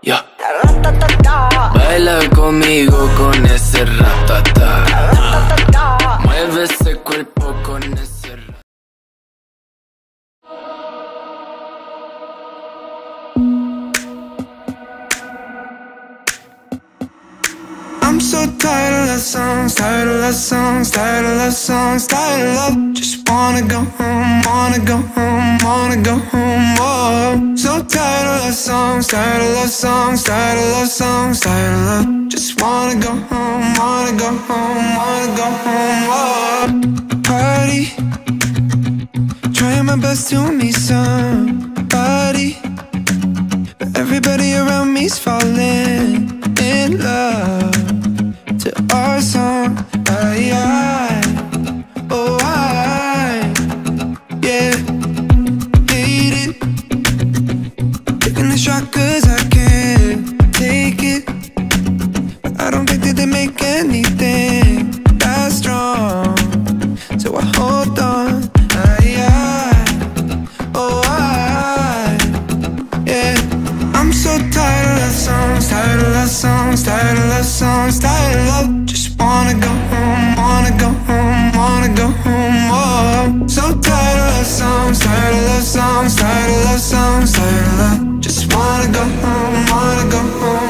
Yeah. Baila conmigo con ese ratata. Mueve ese cuerpo con ese ratata. I'm so tired of love songs, tired of love songs, tired of love songs, tired of love. Just wanna go home, wanna go home, wanna go home. Oh, so tired of love songs, tired of love songs, tired of love songs, tired of love. Just wanna go home, wanna go home, wanna go home. Oh, party, trying my best to meet somebody, but everybody around me's falling in love to our song. Oh I, yeah, hate it, taking the shot cause I can't take it, but I don't think that they make anything that strong, so I hold on. Oh I, yeah, I'm so tired of love songs, tired of love songs, tired of love songs, tired of love. Just wanna go home, wanna go home, wanna go home. Oh, so tired of love songs, tired of love songs, tired of love songs, tired of love. Just wanna go home, wanna go home.